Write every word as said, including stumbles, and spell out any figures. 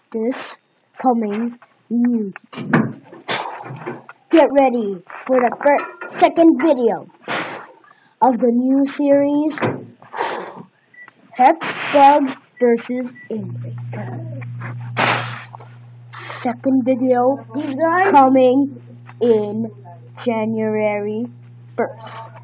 this coming new. Get ready for the first, second video of the new series, Hexbugs versus Hexbugs. Second video coming in January first.